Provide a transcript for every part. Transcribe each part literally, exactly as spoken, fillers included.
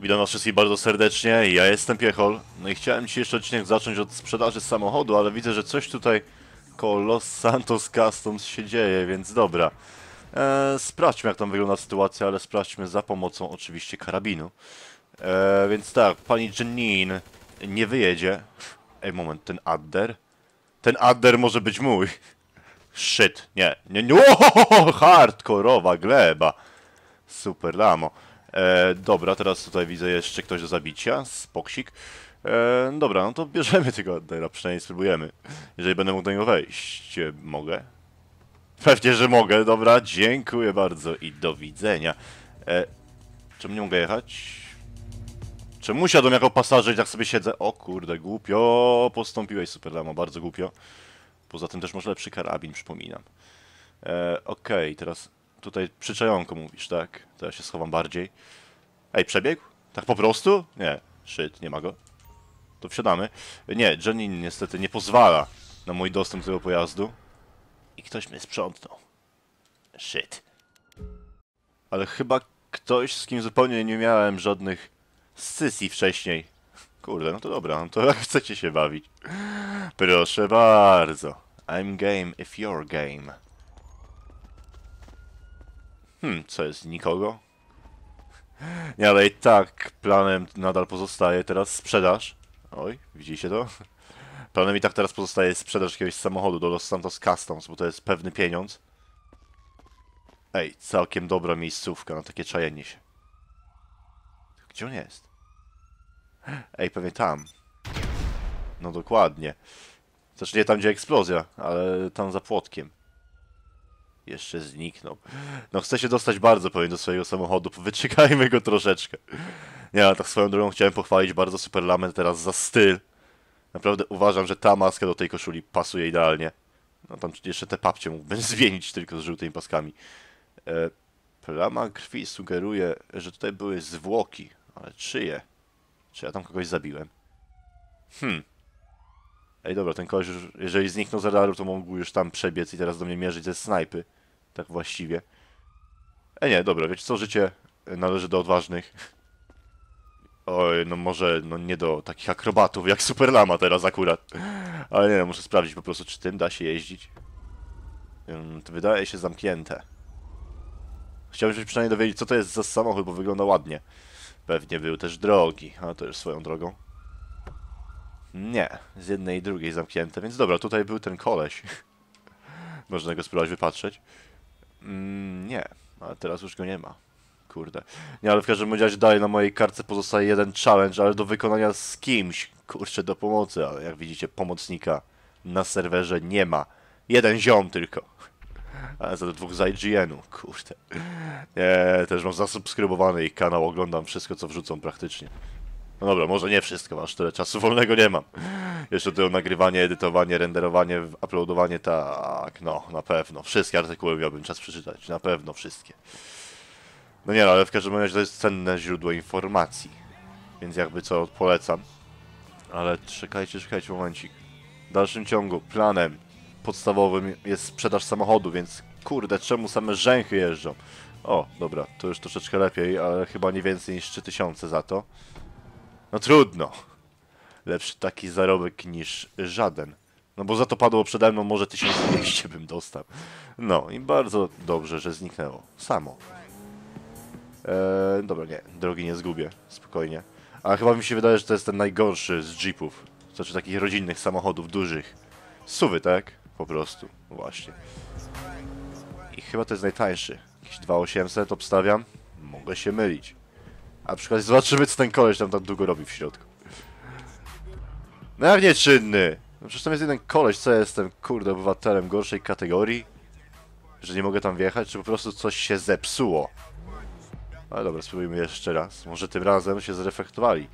Witam was wszystkich bardzo serdecznie, ja jestem Piechol. No i chciałem dzisiejszy odcinek zacząć od sprzedaży samochodu, ale widzę, że coś tutaj koło Los Santos Customs się dzieje, więc dobra. Eee, sprawdźmy, jak tam wygląda sytuacja, ale sprawdźmy za pomocą oczywiście karabinu. Eee, więc tak, pani Janine nie wyjedzie. Ej, moment, ten adder? Ten adder może być mój. Shit, nie, nie, nie, ohohoho, hardkorowa gleba. Super lamo. E, dobra, teraz tutaj widzę jeszcze ktoś do zabicia, spoksik. E, dobra, no to bierzemy tego addera, przynajmniej spróbujemy. Jeżeli będę mógł do niego wejść, e, mogę? Pewnie, że mogę, dobra, dziękuję bardzo i do widzenia. E, czemu nie mogę jechać? Czemu siadłem jako pasażer i tak sobie siedzę? O kurde, głupio postąpiłeś, super lamo, bardzo głupio. Poza tym też masz lepszy karabin, przypominam. E, Okej, okay, teraz tutaj przyczajonko mówisz, tak? To ja się schowam bardziej. Ej, przebiegł? Tak po prostu? Nie, shit, nie ma go. To wsiadamy. Nie, Janine niestety nie pozwala na mój dostęp do tego pojazdu. I ktoś mnie sprzątnął. Shit. Ale chyba ktoś, z kim zupełnie nie miałem żadnych scysji wcześniej. Kurde, no to dobra, no to jak chcecie się bawić. Proszę bardzo. I'm game if you're game. Hmm, co jest? Nikogo? Nie, ale i tak planem nadal pozostaje teraz sprzedaż. Oj, widzicie to? Planem i tak teraz pozostaje sprzedaż jakiegoś samochodu do Los Santos Customs, bo to jest pewny pieniądz. Ej, całkiem dobra miejscówka na takie czajenie się. Gdzie on jest? Ej, pewnie tam. No dokładnie. Znaczy nie tam, gdzie eksplozja, ale tam za płotkiem. Jeszcze zniknął. No chcę się dostać bardzo pewnie do swojego samochodu, wyczekajmy go troszeczkę. Nie, ale tak swoją drogą chciałem pochwalić bardzo Super Lamę teraz za styl. Naprawdę uważam, że ta maska do tej koszuli pasuje idealnie. No tam jeszcze te papcie mógłbym zmienić tylko z żółtymi paskami. E, plama krwi sugeruje, że tutaj były zwłoki. Ale czyje? Czy ja tam kogoś zabiłem? Hmm. Ej dobra, ten koleś już, jeżeli zniknął z radaru, to mógł już tam przebiec i teraz do mnie mierzyć ze snajpy. Tak właściwie. Ej nie, dobra, wiecie co, życie należy do odważnych. Oj, no może, no nie do takich akrobatów jak Super Lama teraz akurat. Ale nie, muszę sprawdzić po prostu, czy tym da się jeździć. Hmm, to wydaje się zamknięte. Chciałbym się przynajmniej dowiedzieć, co to jest za samochód, bo wygląda ładnie. Pewnie był też drogi, a to już swoją drogą. Nie, z jednej i drugiej zamknięte, więc dobra, tutaj był ten koleś. Można go spróbować wypatrzeć. Mm, nie, ale teraz już go nie ma. Kurde. Nie, ale w każdym razie dalej na mojej kartce pozostaje jeden challenge, ale do wykonania z kimś. Kurczę, do pomocy, ale jak widzicie, pomocnika na serwerze nie ma. Jeden ziom tylko. Ale za dwóch z I G N-u, kurde. Nie, też mam zasubskrybowany ich kanał, oglądam wszystko, co wrzucą praktycznie. No dobra, może nie wszystko, aż tyle czasu wolnego nie mam. Jeszcze to nagrywanie, edytowanie, renderowanie, uploadowanie, tak, no, na pewno. Wszystkie artykuły miałbym czas przeczytać, na pewno wszystkie. No nie, no, ale w każdym razie to jest cenne źródło informacji. Więc jakby co, polecam. Ale czekajcie, czekajcie momencik. W dalszym ciągu, planem podstawowym jest sprzedaż samochodu, więc kurde, czemu same rzęchy jeżdżą? O, dobra, to już troszeczkę lepiej, ale chyba nie więcej niż trzy tysiące za to. No trudno. Lepszy taki zarobek niż żaden. No bo za to padło przede mną, może tysiąc dwieście bym dostał. No i bardzo dobrze, że zniknęło. Samo. Eee, dobra, nie, drogi nie zgubię. Spokojnie. Ale chyba mi się wydaje, że to jest ten najgorszy z jeepów. Znaczy takich rodzinnych samochodów dużych. Suwy, tak? Po prostu. Właśnie. I chyba to jest najtańszy. Jakieś dwa tysiące osiemset obstawiam. Mogę się mylić. A przy okazji zobaczymy, co ten koleś tam tak długo robi w środku. No jak nieczynny? No przecież tam jest jeden koleś, co ja jestem, kurde, obywatelem gorszej kategorii? Że nie mogę tam wjechać, czy po prostu coś się zepsuło? Ale dobra, spróbujmy jeszcze raz. Może tym razem się zreflektowali.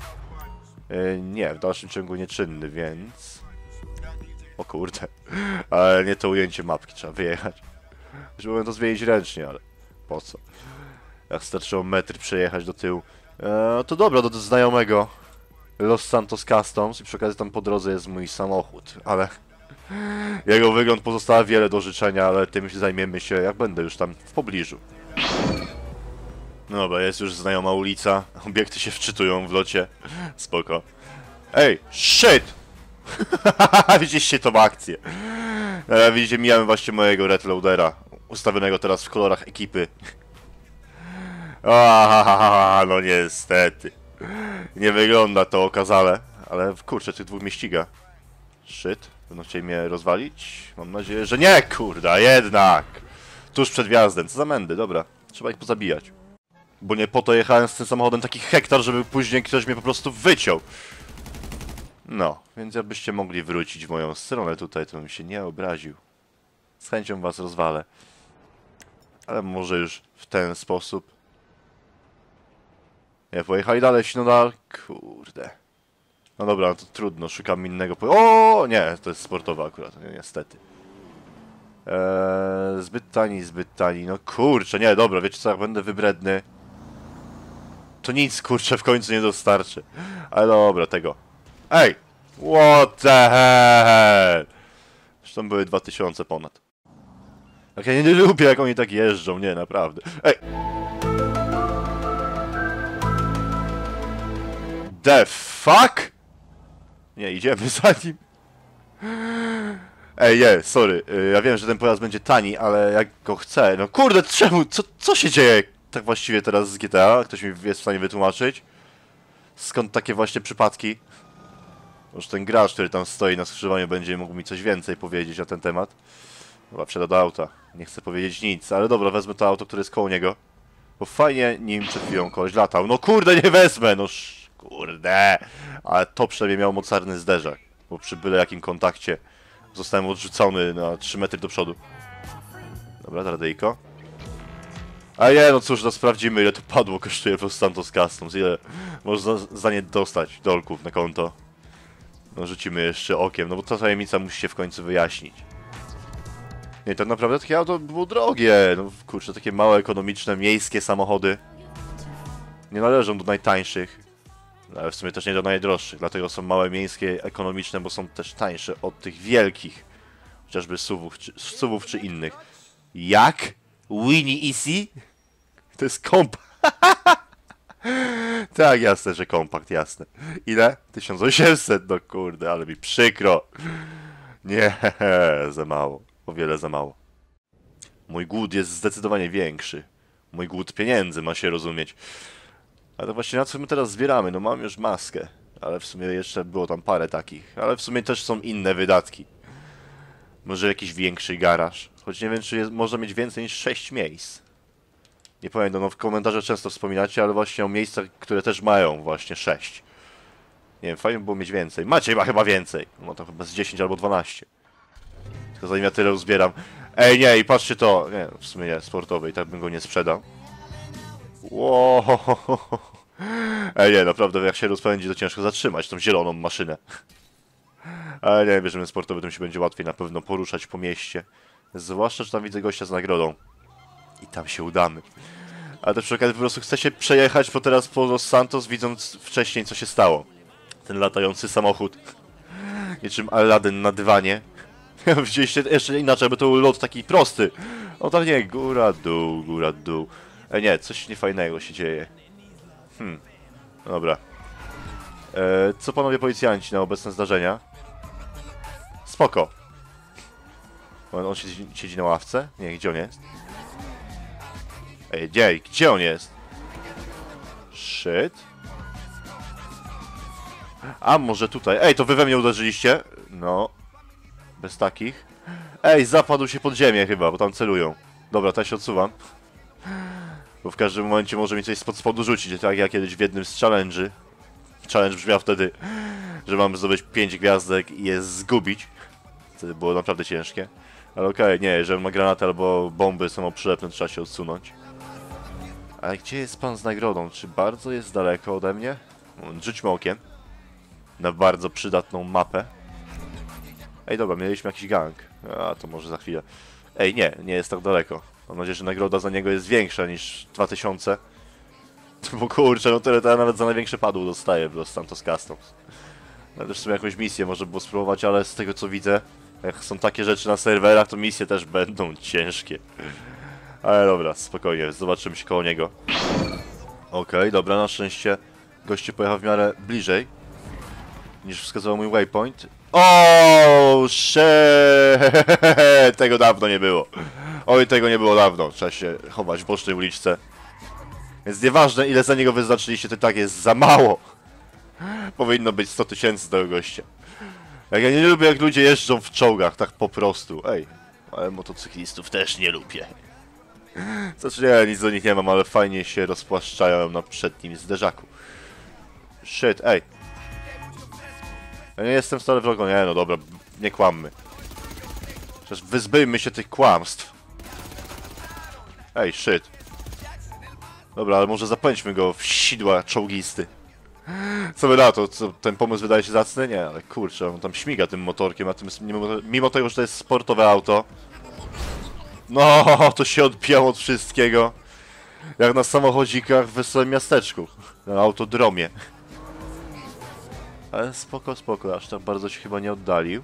Yy, nie, w dalszym ciągu nieczynny, więc... O kurde. Ale nie to ujęcie mapki, trzeba wyjechać. Już mogłem to zmienić ręcznie, ale... Po co? Jak starczyło metr przejechać do tyłu. Eee, to dobra, do, do znajomego Los Santos Customs i przy okazji tam po drodze jest mój samochód, ale jego wygląd pozostała wiele do życzenia, ale tym się zajmiemy się, jak będę już tam w pobliżu. No dobra, jest już znajoma ulica. Obiekty się wczytują w locie. Spoko. Ej, shit! Widzieliście tą akcję. E, widzicie, mijamy właśnie mojego Red Loadera. Ustawionego teraz w kolorach ekipy. Aaaa, no niestety. Nie wygląda to okazale. Ale kurczę, tych dwóch mnie ściga. Shit. Będą chcieli mnie rozwalić? Mam nadzieję, że nie, kurda, jednak! Tuż przed wjazdem. Co za mędy, dobra. Trzeba ich pozabijać. Bo nie po to jechałem z tym samochodem taki hektar, żeby później ktoś mnie po prostu wyciął. No, więc jakbyście mogli wrócić w moją stronę tutaj, to bym się nie obraził. Z chęcią was rozwalę. Ale może już w ten sposób. Nie, pojechali dalej, no da... Kurde. No dobra, no to trudno, szukam innego po... O, nie, to jest sportowe akurat, niestety. Eee, zbyt tani, zbyt tani, no kurczę, nie, dobra, wiecie co, jak będę wybredny, to nic, kurczę, w końcu nie dostarczy. Ale dobra, tego. Ej! What the hell? Zresztą były dwa tysiące ponad. Tak, ja nie lubię, jak oni tak jeżdżą, nie, naprawdę. Ej! The fuck? Nie, idziemy za nim. Ej, nie, sorry. Ja wiem, że ten pojazd będzie tani, ale jak go chcę... No kurde, czemu? Co, co się dzieje tak właściwie teraz z G T A? Ktoś mi jest w stanie wytłumaczyć? Skąd takie właśnie przypadki? Może ten gracz, który tam stoi na skrzyżowaniu, będzie mógł mi coś więcej powiedzieć na ten temat. Chyba wsiada do auta. Nie chcę powiedzieć nic, ale dobra, wezmę to auto, które jest koło niego. Bo fajnie nim przed chwilą koleś latał. No kurde, nie wezmę, no sz... kurde. Ale to przynajmniej miał mocarny zderzak. Bo przy byle jakim kontakcie zostałem odrzucony na trzy metry do przodu. Dobra, radyjko. A nie, no cóż, no sprawdzimy, ile to padło kosztuje Los Santos Customs. Ile można za nie dostać dolków na konto. No rzucimy jeszcze okiem, no bo ta tajemnica musi się w końcu wyjaśnić. Nie, tak naprawdę takie auto było drogie. No kurczę, takie małe, ekonomiczne, miejskie samochody nie należą do najtańszych. Ale w sumie też nie do najdroższych, dlatego są małe, miejskie, ekonomiczne, bo są też tańsze od tych wielkich. Chociażby suwów czy, suwów czy innych. Jak? Winnie Easy? To jest komp. Tak, jasne, że kompakt, jasne. Ile? tysiąc osiemset, no kurde, ale mi przykro. Nie, za mało. O wiele za mało. Mój głód jest zdecydowanie większy. Mój głód pieniędzy ma się rozumieć. Ale to właśnie na co my teraz zbieramy? No mam już maskę. Ale w sumie jeszcze było tam parę takich. Ale w sumie też są inne wydatki. Może jakiś większy garaż. Choć nie wiem, czy jest, można mieć więcej niż sześć miejsc. Nie pamiętam, no w komentarzach często wspominacie, ale właśnie o miejscach, które też mają właśnie sześć. Nie wiem, fajnie by było mieć więcej. Macie ma chyba więcej. No to chyba z dziesięć albo dwanaście. Tylko zanim ja tyle uzbieram. Ej, nie, i patrzcie to. Nie, w sumie nie, sportowy, i tak bym go nie sprzedał. Wow. Ej, nie, naprawdę, jak się rozpędzi, to ciężko zatrzymać tą zieloną maszynę. Ale nie, bierzemy sportowy, tym się będzie łatwiej na pewno poruszać po mieście. Zwłaszcza, że tam widzę gościa z nagrodą. I tam się udamy. Ale też przy okazji po prostu chcę się przejechać po teraz po Los Santos, widząc wcześniej, co się stało. Ten latający samochód. Niczym Aladdin na dywanie. Widzieliście jeszcze inaczej, bo to był lot taki prosty. O tam nie, góra, dół, góra, dół. E nie, coś niefajnego się dzieje. Hmm, dobra. E, co panowie policjanci na obecne zdarzenia? Spoko. On, on siedzi, siedzi na ławce? Nie, gdzie on jest? Ej, gdzie, gdzie on jest? Shit. A może tutaj? Ej, to wy we mnie uderzyliście? No. Bez takich. Ej, zapadł się pod ziemię chyba, bo tam celują. Dobra, to ja się odsuwam. Bo w każdym momencie może mi coś spod spodu rzucić, tak jak kiedyś w jednym z challenge'y. Challenge brzmiał wtedy, że mamy zdobyć pięć gwiazdek i je zgubić. Wtedy było naprawdę ciężkie. Ale okej, okay, nie, jeżeli ma granaty albo bomby samoprzylepne, trzeba się odsunąć. Ale gdzie jest pan z nagrodą? Czy bardzo jest daleko ode mnie? Rzućmy okiem na bardzo przydatną mapę. Ej, dobra, mieliśmy jakiś gang. A, to może za chwilę. Ej, nie, nie jest tak daleko. Mam nadzieję, że nagroda za niego jest większa niż dwa tysiące. Bo kurczę, no tyle to ja nawet za największe padło dostaję w Los Santos Customs. No też w sumie jakąś misję może było spróbować, ale z tego co widzę, jak są takie rzeczy na serwerach, to misje też będą ciężkie. Ale dobra, spokojnie, zobaczymy się koło niego. okay, dobra, na szczęście goście pojechał w miarę bliżej niż wskazywał mój waypoint. O, shit! Tego dawno nie było. Oj, tego nie było dawno. Trzeba się chować w bocznej uliczce. Więc nieważne, ile za niego wyznaczyliście, to i tak jest za mało. Powinno być sto tysięcy tego gościa. Jak ja nie lubię, jak ludzie jeżdżą w czołgach, tak po prostu. Ej, ale motocyklistów też nie lubię. Znaczy nie, nic do nich nie mam, ale fajnie się rozpłaszczają na przednim zderzaku. Shit, ej. Ja nie jestem stale wrogo, nie no dobra, nie kłammy. Przecież wyzbyjmy się tych kłamstw. Ej, shit. Dobra, ale może zapędźmy go w sidła czołgisty. Co by na to? Co, ten pomysł wydaje się zacny? Nie, ale kurczę, on tam śmiga tym motorkiem, a tym, mimo, mimo tego, że to jest sportowe auto. No, to się odbijało od wszystkiego. Jak na samochodzikach w wesołym miasteczku. Na autodromie. Ale spoko, spoko, aż tak bardzo się chyba nie oddalił.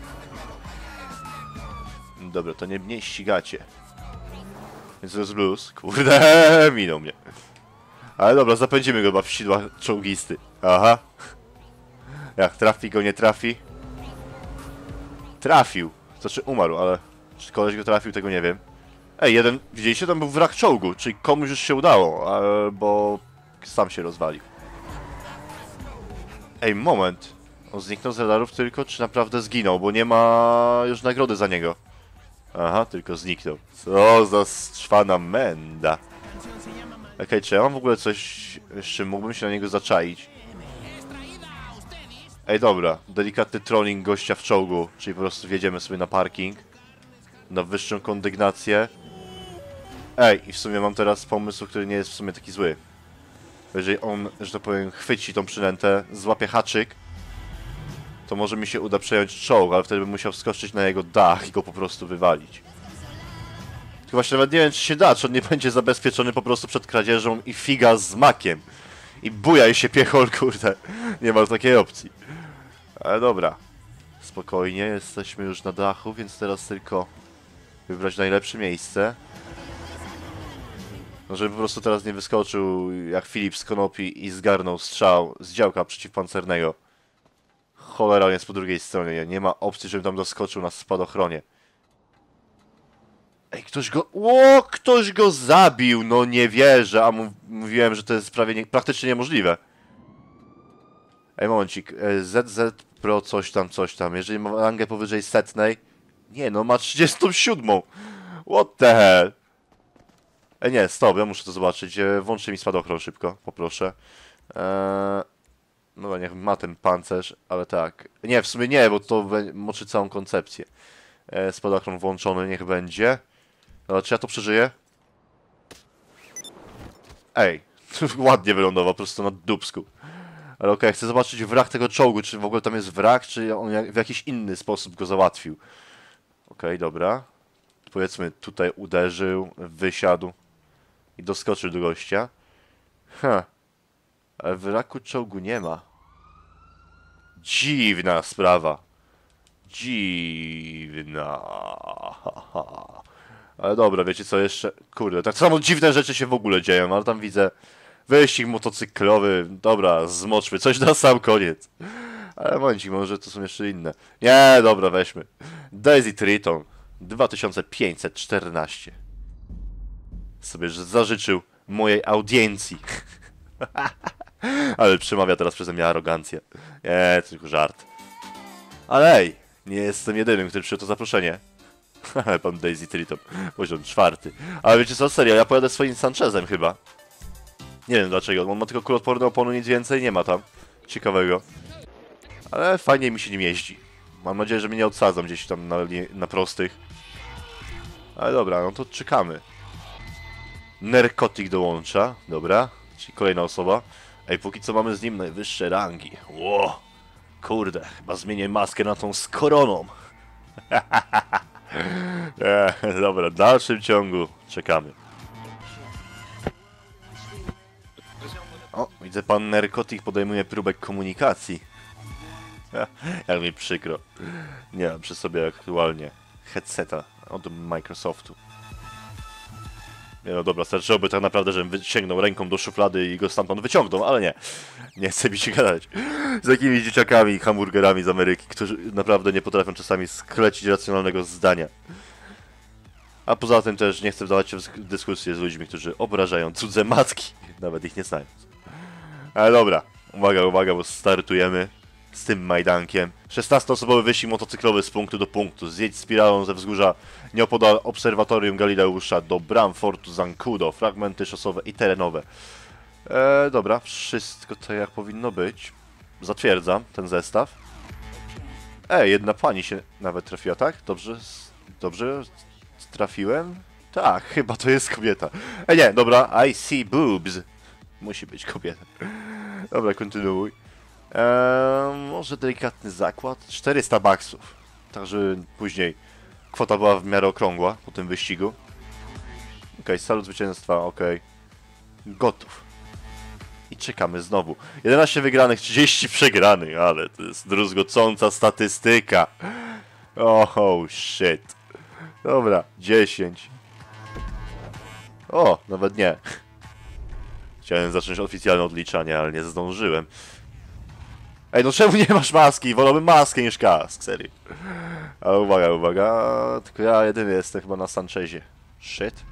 Dobra, to nie mnie ścigacie. Więc to jest luz. Kurde, minął mnie. Ale dobra, zapędzimy go chyba w sidła czołgisty. Aha. Jak trafi go, nie trafi. Trafił. Znaczy umarł, ale czy koleś go trafił, tego nie wiem. Ej, jeden, widzieliście, tam był wrak czołgu, czyli komuś już się udało, bo sam się rozwalił. Ej, moment. On zniknął z radarów tylko, czy naprawdę zginął, bo nie ma już nagrody za niego. Aha, tylko zniknął. Co za szczwana menda. Okej, okay, czy ja mam w ogóle coś, z czym mógłbym się na niego zaczaić? Ej, dobra. Delikatny trolling gościa w czołgu, czyli po prostu wjedziemy sobie na parking. Na wyższą kondygnację. Ej, i w sumie mam teraz pomysł, który nie jest w sumie taki zły. Jeżeli on, że tak powiem, chwyci tą przynętę, złapie haczyk, to może mi się uda przejąć czołg, ale wtedy bym musiał wskoczyć na jego dach i go po prostu wywalić. Tylko właśnie nawet nie wiem, czy się da, czy on nie będzie zabezpieczony po prostu przed kradzieżą i figa z makiem. I bujaj się piechol, kurde. Nie ma takiej opcji. Ale dobra. Spokojnie, jesteśmy już na dachu, więc teraz tylko wybrać najlepsze miejsce. No, żeby po prostu teraz nie wyskoczył jak Filip z konopi i zgarnął strzał z działka przeciwpancernego. Cholera, on jest po drugiej stronie. Nie ma opcji, żebym tam doskoczył na spadochronie. Ej, ktoś go... Ło, ktoś go zabił! No nie wierzę, a mówiłem, że to jest prawie nie... praktycznie niemożliwe. Ej, momencik. Z Z Pro coś tam, coś tam. Jeżeli ma rangę powyżej setnej... Nie, no ma trzydziestą siódmą. What the hell? Ej, nie, stop, ja muszę to zobaczyć. Włączcie mi spadochron szybko, poproszę. Eee... No niech ma ten pancerz, ale tak. Nie, w sumie nie, bo to moczy całą koncepcję. Eee, spadochron włączony, niech będzie. No, czy ja to przeżyję? Ej, ładnie wylądował, po prostu na dupsku. Ale okej, okay, chcę zobaczyć wrak tego czołgu, czy w ogóle tam jest wrak, czy on w jakiś inny sposób go załatwił. Okej, okay, dobra. Powiedzmy, tutaj uderzył, wysiadł i doskoczył do gościa. Ha. Ale wraku czołgu nie ma. Dziwna sprawa. Dziwna. Ale dobra, wiecie co jeszcze? Kurde, tak samo dziwne rzeczy się w ogóle dzieją, ale tam widzę wyścig motocyklowy. Dobra, zmoczmy coś na sam koniec. Ale momencik, może to są jeszcze inne. Nie, dobra, weźmy. Daisy Triton dwa tysiące pięćset czternaście. Sobie zażyczył mojej audiencji. Ale przemawia teraz przeze mnie arogancja. Nie, to tylko żart. Ale ej, nie jestem jedynym, który przyjął to zaproszenie. Pan Daisy Triton, poziom czwarty. Ale wiecie co, serio, ja pojadę swoim Sanchezem chyba. Nie wiem dlaczego, on ma tylko kuloodporne opony, nic więcej nie ma tam. Ciekawego. Ale fajnie mi się nim jeździ. Mam nadzieję, że mnie nie odsadzą gdzieś tam na, na prostych. Ale dobra, no to czekamy. Narkotik dołącza, dobra. Czyli kolejna osoba. Ej, póki co mamy z nim najwyższe rangi. Ło, kurde, chyba zmienię maskę na tą z koroną. Eee, dobra, w dalszym ciągu czekamy. O, widzę, pan Narkotik podejmuje próbę komunikacji. Jak mi przykro. Nie mam przy sobie aktualnie headseta od Microsoftu. Nie no dobra, starczyłoby tak naprawdę, żebym sięgnął ręką do szuflady i go stamtąd wyciągnął, ale nie. Nie chce mi się gadać z jakimiś dzieciakami, hamburgerami z Ameryki, którzy naprawdę nie potrafią czasami sklecić racjonalnego zdania. A poza tym też nie chcę wdawać się w dyskusję z ludźmi, którzy obrażają cudze matki, nawet ich nie znając. Ale dobra, uwaga, uwaga, bo startujemy z tym majdankiem. szesnastoosobowy wyścig motocyklowy z punktu do punktu. Zjedź spiralą ze wzgórza nieopodal obserwatorium Galileusza do bram Fortu Zancudo. Fragmenty szosowe i terenowe. Eee, dobra, wszystko tak jak powinno być. Zatwierdzam ten zestaw. Ej, jedna pani się nawet trafiła, tak? Dobrze, dobrze trafiłem? Tak, chyba to jest kobieta. Ej, nie, dobra, I see boobs. Musi być kobieta. Dobra, kontynuuj. Eee, może delikatny zakład? czterysta baksów. Tak, żeby później kwota była w miarę okrągła po tym wyścigu. Okej, okay, salut zwycięstwa, okej. Okay. Gotów. I czekamy znowu. jedenaście wygranych, trzydzieści przegranych, ale to jest druzgocąca statystyka. Oh shit. Dobra, dziesięć. O, nawet nie. Chciałem zacząć oficjalne odliczanie, ale nie zdążyłem. Ej, no czemu nie masz maski? Wolałbym maskę niż kask, serio. Ale uwaga, uwaga, tylko ja jedyny jestem chyba na Sanchezie. Shit.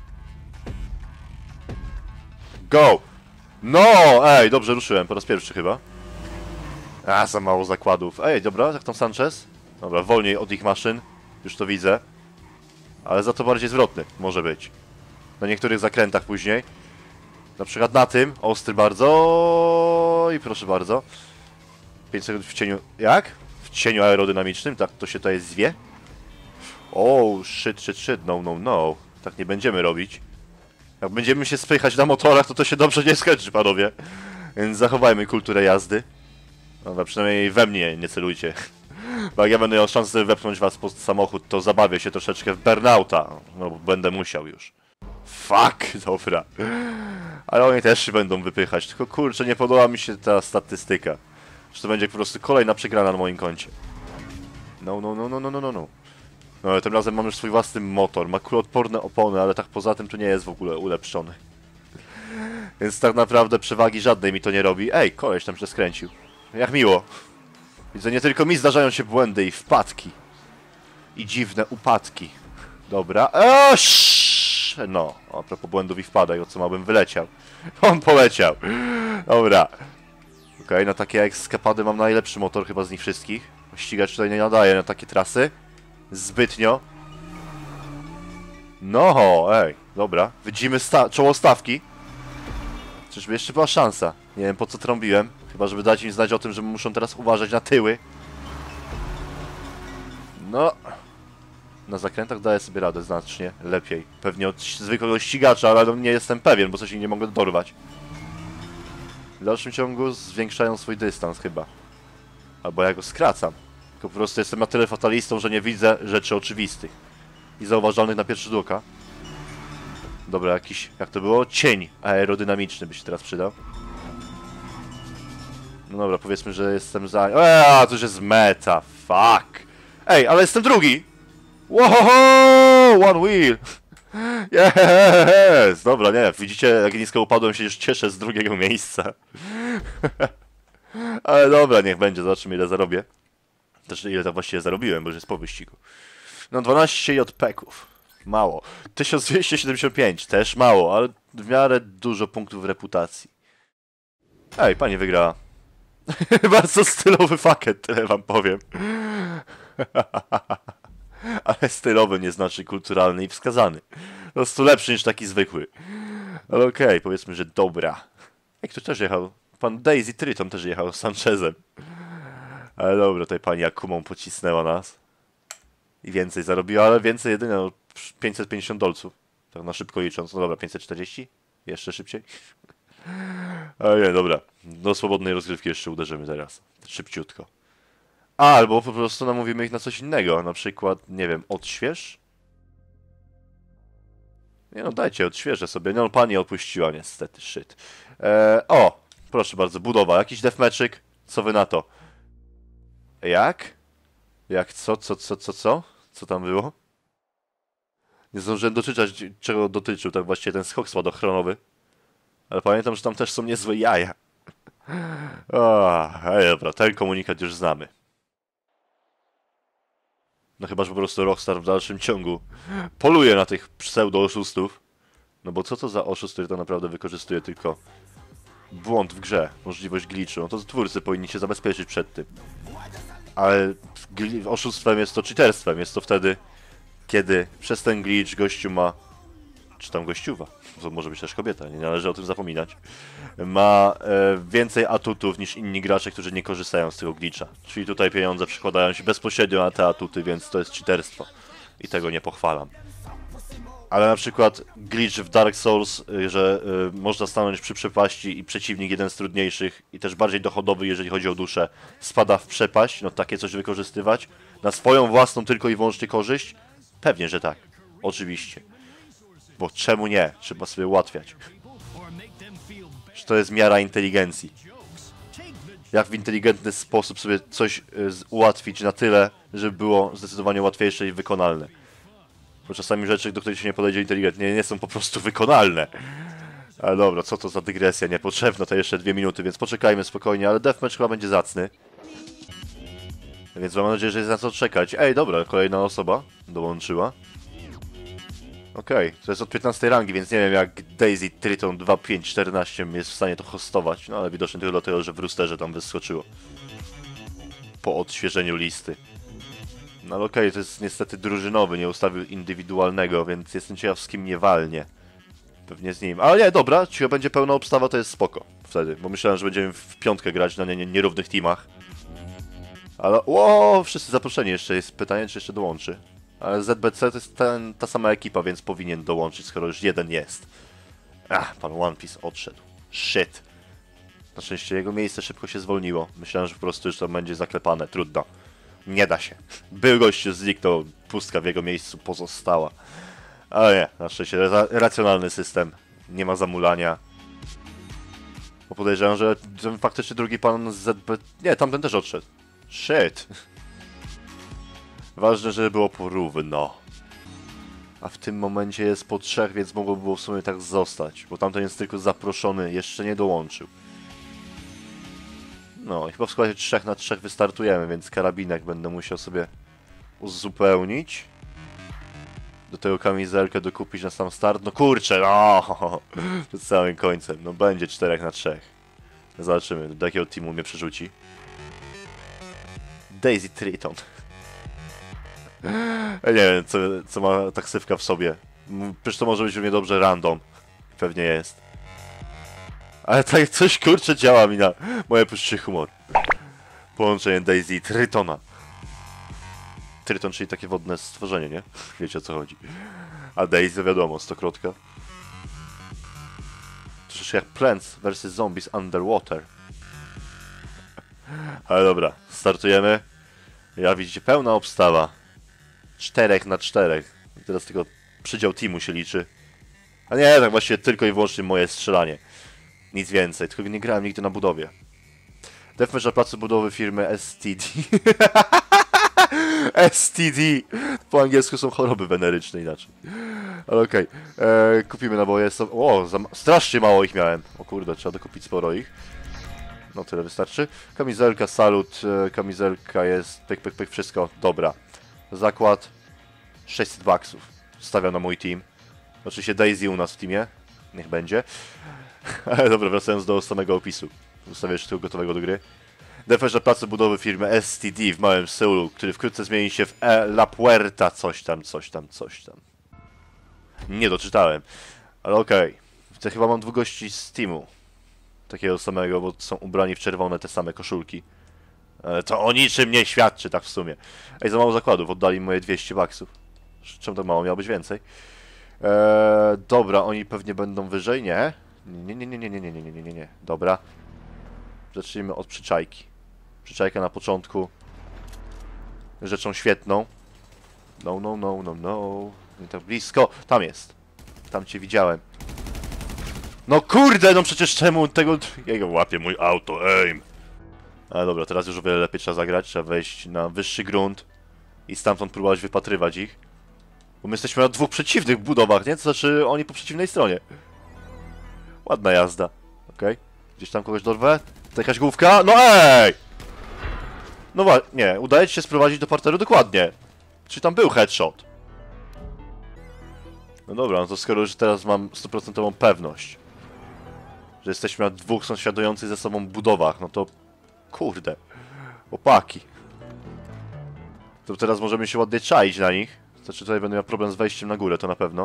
Go! No! Ej, dobrze ruszyłem, po raz pierwszy chyba. A, za mało zakładów. Ej, dobra, jak tam Sanchez? Dobra, wolniej od ich maszyn. Już to widzę. Ale za to bardziej zwrotny może być. Na niektórych zakrętach później. Na przykład na tym, ostry bardzo. I proszę bardzo. pięć sekund w cieniu... Jak? W cieniu aerodynamicznym? Tak to się tutaj zwie? O, oh, shit, shit, shit, no, no, no. Tak nie będziemy robić. Jak będziemy się spychać na motorach, to to się dobrze nie skończy, panowie. Więc zachowajmy kulturę jazdy. Dobra, przynajmniej we mnie nie celujcie. Bo jak ja będę miał szansę wepchnąć was pod samochód, to zabawię się troszeczkę w burnouta. No, bo będę musiał już. Fuck, dobra. Ale oni też się będą wypychać. Tylko kurczę, nie podoba mi się ta statystyka. Że to będzie po prostu kolejna przegrana na moim koncie. No, no, no, no, no, no, no, no. No, ale tym razem mam już swój własny motor. Ma kuloodporne opony, ale tak poza tym to nie jest w ogóle ulepszony. Więc tak naprawdę przewagi żadnej mi to nie robi. Ej, koleś tam się skręcił. Jak miło. Widzę, nie tylko mi zdarzają się błędy i wpadki. I dziwne upadki. Dobra. Eee, no, a propos błędów i wpadek, o co małbym wyleciał. On poleciał. Dobra. Okej, okay, na takie ekskapady mam najlepszy motor chyba z nich wszystkich. Ścigacz tutaj nie nadaje na takie trasy. Zbytnio. No, ej, dobra. Widzimy czoło stawki. Czyżby jeszcze była szansa. Nie wiem po co trąbiłem. Chyba żeby dać im znać o tym, że muszą teraz uważać na tyły. No. Na zakrętach daję sobie radę znacznie lepiej. Pewnie od zwykłego ścigacza, ale nie jestem pewien, bo coś nie mogę dorwać. W dalszym ciągu zwiększają swój dystans chyba. Albo ja go skracam. Tylko po prostu jestem na tyle fatalistą, że nie widzę rzeczy oczywistych. I zauważalnych na pierwszy rzut oka. Dobra, jakiś, jak to było? Cień aerodynamiczny by się teraz przydał. No dobra, powiedzmy, że jestem za... Eee, to już jest meta, fuck! Ej, ale jestem drugi! Wow, one wheel! Yes! Dobra, nie, widzicie, jak nisko upadłem, się już cieszę z drugiego miejsca. Ale dobra, niech będzie, zobaczymy ile zarobię. Też ile tak właściwie zarobiłem, bo już jest po wyścigu. No dwanaście J P K-ów. Mało. tysiąc dwieście siedemdziesiąt pięć, też mało, ale w miarę dużo punktów w reputacji. Ej, pani wygrała. Bardzo stylowy fakiet, tyle wam powiem. Ale stylowy nie znaczy kulturalny i wskazany. Po prostu lepszy niż taki zwykły. Ale okej, okay, powiedzmy, że dobra. Jak ktoś też jechał? Pan Daisy Triton też jechał z Sanchezem. Ale dobra, tutaj pani Akumą pocisnęła nas. I więcej zarobiła, ale więcej jedynie no, pięćset pięćdziesiąt dolców. Tak na szybko licząc. No dobra, pięćset czterdzieści? Jeszcze szybciej? Ale nie, dobra. Do swobodnej rozgrywki jeszcze uderzymy teraz. Szybciutko. A, albo po prostu namówimy ich na coś innego. Na przykład, nie wiem, odśwież? Nie no, dajcie, odświeżę sobie. No, pani opuściła niestety, shit. Eee, o, proszę bardzo, budowa. Jakiś deathmatchik? Co wy na to? Jak? Jak co, co, co, co, co? Co tam było? Nie zdążyłem doczytać, czego dotyczył tak właściwie ten skok spadochronowy. Ale pamiętam, że tam też są niezłe jaja. Ah, ej, dobra, ten komunikat już znamy. No chyba, że po prostu Rockstar w dalszym ciągu poluje na tych pseudo-oszustów. No bo co to za oszust, który to naprawdę wykorzystuje tylko błąd w grze, możliwość glitchu. No to twórcy powinni się zabezpieczyć przed tym. Ale oszustwem jest to cheaterstwem. Jest to wtedy, kiedy przez ten glitch gościu ma... Czy tam gościuwa? To może być też kobieta, nie należy o tym zapominać. Ma e, więcej atutów niż inni gracze, którzy nie korzystają z tego glitcha. Czyli tutaj pieniądze przekładają się bezpośrednio na te atuty, więc to jest cheaterstwo. I tego nie pochwalam. Ale na przykład glitch w Dark Souls, że y, można stanąć przy przepaści i przeciwnik jeden z trudniejszych i też bardziej dochodowy, jeżeli chodzi o duszę, spada w przepaść, no takie coś wykorzystywać na swoją własną tylko i wyłącznie korzyść? Pewnie, że tak. Oczywiście. Bo czemu nie? Trzeba sobie ułatwiać. Że to jest miara inteligencji. Jak w inteligentny sposób sobie coś y, ułatwić na tyle, żeby było zdecydowanie łatwiejsze i wykonalne. Bo czasami rzeczy, do których się nie podejdzie inteligentnie, nie są po prostu wykonalne. Ale dobra, co to za dygresja niepotrzebna, to jeszcze dwie minuty, więc poczekajmy spokojnie, ale deathmatch chyba będzie zacny. Więc mam nadzieję, że jest na co czekać. Ej, dobra, kolejna osoba dołączyła. Okej, okay, to jest od piętnastej rangi, więc nie wiem jak Daisy Triton dwa pięć czternaście jest w stanie to hostować, no ale widocznie tylko dlatego, że w roosterze tam wyskoczyło. Po odświeżeniu listy. No ale okej, okay, to jest niestety drużynowy, nie ustawił indywidualnego, więc jestem ciekaw z kim nie walnie. Pewnie z nim. Ale nie, dobra, cicho będzie pełna obstawa, to jest spoko wtedy, bo myślałem, że będziemy w piątkę grać na nie, nie, nierównych teamach. Ale ło, wszyscy zaproszeni, jeszcze jest pytanie, czy jeszcze dołączy. Ale Z B C to jest ten, ta sama ekipa, więc powinien dołączyć, skoro już jeden jest. Ach, pan One Piece odszedł. Shit. Na szczęście jego miejsce szybko się zwolniło. Myślałem, że po prostu już to będzie zaklepane, trudno. Nie da się. Był gościu, zniknął, pustka w jego miejscu pozostała. Ale nie, na szczęście ra racjonalny system. Nie ma zamulania. Bo podejrzewam, że faktycznie drugi pan z Z B... Nie, tamten też odszedł. Shit. Ważne, żeby było porówno. A w tym momencie jest po trzech, więc mogłoby było w sumie tak zostać. Bo tamten jest tylko zaproszony, jeszcze nie dołączył. No i chyba w składzie trzech na trzech wystartujemy, więc karabinek będę musiał sobie uzupełnić. Do tego kamizelkę dokupić na sam start. No kurczę, no! Przed całym końcem. No będzie czterech na trzech. Zobaczymy, do jakiego teamu mnie przerzuci. Daisy Triton. Ja nie wiem, co, co ma taksywka w sobie. Przecież to może być równie dobrze random. Pewnie jest. Ale tak coś kurczę działa mi na moje poczucie humor. Połączenie Daisy i Tritona. Triton, czyli takie wodne stworzenie, nie? Wiecie o co chodzi. A Daisy wiadomo, stokrotka. Troszeczkę jak Plants versus. Zombies Underwater. Ale dobra, startujemy. Ja widzicie, pełna obstawa. Czterech na czterech. Teraz tylko przydział teamu się liczy. A nie, tak właściwie tylko i wyłącznie moje strzelanie. Nic więcej, tylko nie grałem nigdy na budowie. Deathmatch na placu budowy firmy S T D. S T D! Po angielsku są choroby weneryczne inaczej. Ale okej. Okay. Kupimy naboje. Są... O, za... strasznie mało ich miałem. O kurde, trzeba dokupić sporo ich. No tyle wystarczy. Kamizelka, salut. Kamizelka jest... Pyk, pyk, pyk, wszystko. Dobra. Zakład. sześćset baksów. Stawiam na mój team. Oczywiście Daisy u nas w teamie. Niech będzie. Ale dobra, wracając do samego opisu. Zostawię jeszcze tylko gotowego do gry. Deathmatch na placu budowy firmy S T D w Małym Seulu, który wkrótce zmieni się w e La Puerta, coś tam, coś tam, coś tam. Nie doczytałem. Ale okej. Okay. To chyba mam dwóch gości z teamu. Takiego samego, bo są ubrani w czerwone te same koszulki. Ale to o niczym nie świadczy, tak w sumie. Ej, za mało zakładów, oddali moje dwieście baksów. Czemu to mało? Miało być więcej. Eee, dobra, oni pewnie będą wyżej, nie? Nie, nie, nie, nie, nie, nie, nie, nie, nie, nie. Dobra. Zacznijmy od przyczajki. Przyczajka na początku. Rzeczą świetną. No, no, no, no, no. Nie tak blisko. Tam jest. Tam cię widziałem. No kurde, no przecież czemu tego... Jego łapie mój auto, aim. Ale dobra, teraz już o wiele lepiej trzeba zagrać. Trzeba wejść na wyższy grunt. I stamtąd próbować wypatrywać ich. Bo my jesteśmy na dwóch przeciwnych budowach, nie? To znaczy oni po przeciwnej stronie. Ładna jazda. Okej. Okay. Gdzieś tam kogoś dorwę? To jakaś główka? No ej! No wa- nie, udaje ci się sprowadzić do parteru dokładnie. Czyli tam był headshot. No dobra, no to skoro już teraz mam stuprocentową pewność, że jesteśmy na dwóch sąsiadujących ze sobą budowach, no to... Kurde. Opaki. To teraz możemy się ładnie czaić na nich. Znaczy tutaj będę miał problem z wejściem na górę, to na pewno.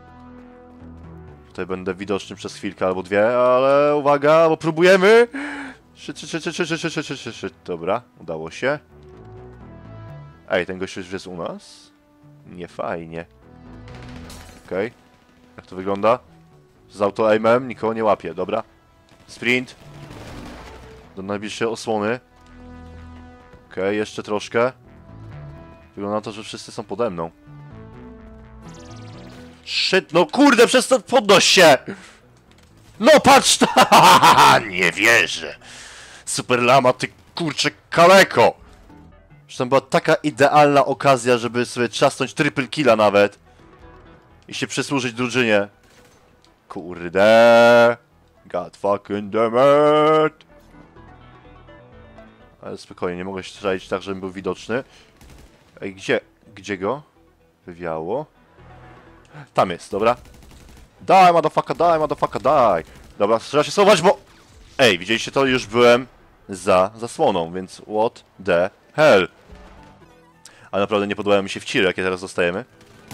Tutaj będę widoczny przez chwilkę albo dwie, ale uwaga, bo próbujemy! Szyt, szyt, szyt, szyt, szyt, szyt, szyt, szyt, szyt. Dobra, udało się. Ej, ten gość już jest u nas? Nie fajnie. Okej. Okay. Jak to wygląda? Z auto-aimem nikogo nie łapie, dobra. Sprint. Do najbliższej osłony. Okej, okay, jeszcze troszkę. Wygląda na to, że wszyscy są pode mną. Shit, no kurde, przestań, podnoś się! No patrz to! Nie wierzę! Super Lama, ty kurczę kaleko! Że tam była taka idealna okazja, żeby sobie trzasnąć triple killa nawet. I się przysłużyć drużynie. Kurde. God fucking damn it. Ale spokojnie, nie mogę się strzelić tak, żebym był widoczny. Ej, gdzie? Gdzie go? Wywiało. Tam jest, dobra. Daj, motherfucker, daj, motherfucker, daj. Dobra, trzeba się schować, bo... Ej, widzieliście to? Już byłem za zasłoną, więc what the hell. Ale naprawdę nie podobają mi się wciry, jakie teraz dostajemy.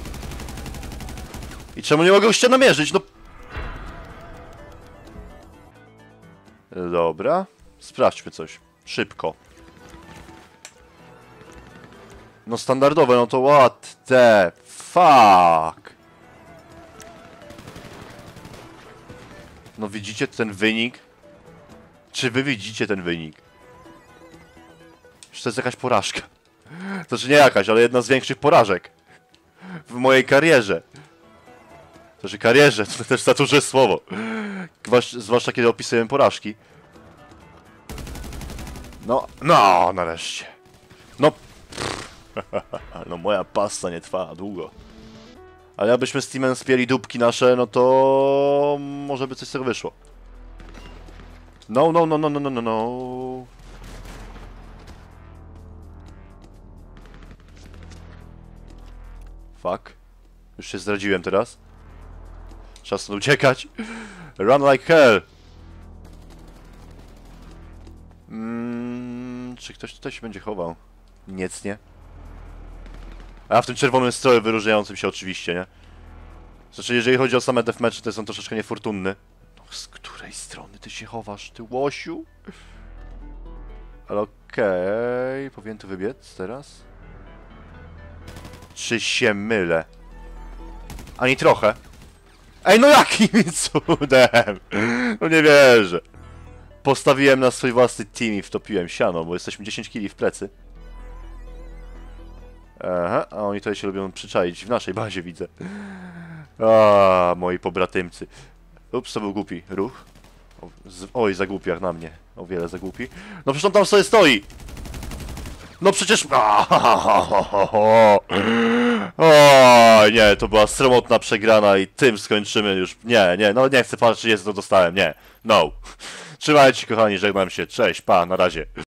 I czemu nie mogę się namierzyć? No... Dobra. Sprawdźmy coś. Szybko. No standardowe, no to what the fuck? No widzicie ten wynik? Czy wy widzicie ten wynik? Że to jest jakaś porażka. Znaczy nie jakaś, ale jedna z większych porażek. W mojej karierze. Znaczy karierze, to też za duże słowo. Zwłaszcza kiedy opisujemy porażki. No, no, nareszcie. No, no moja pasta nie trwa długo. Ale abyśmy z Teamem spieli dupki nasze, no to może by coś z tego wyszło. No, no, no, no, no, no, no, no. Fuck. Już się zdradziłem teraz. Czas stąd uciekać. Run like hell. Mm, czy ktoś tutaj się będzie chował? Nic, nie? A w tym czerwonym stroju wyróżniającym się oczywiście, nie? Znaczy, jeżeli chodzi o same deathmatchy, to są troszeczkę niefortunne. No, z której strony ty się chowasz, ty łosiu? Ale okej, okay. Powinien tu wybiec teraz? Czy się mylę? Ani trochę. Ej, no jakim cudem? No nie wierzę. Postawiłem na swój własny team i wtopiłem siano, bo jesteśmy dziesięć killi w plecy. Aha, a oni tutaj się lubią przyczaić w naszej bazie, widzę. A, moi pobratymcy. Ups, to był głupi ruch. O, z, oj, za głupi jak na mnie. O wiele za głupi. No przecież on tam sobie stoi! No przecież... O, nie, to była sromotna przegrana i tym skończymy już. Nie, nie, no nie chcę patrzeć, jest to dostałem, nie. No. Trzymajcie, kochani, żegnam się. Cześć, pa, na razie.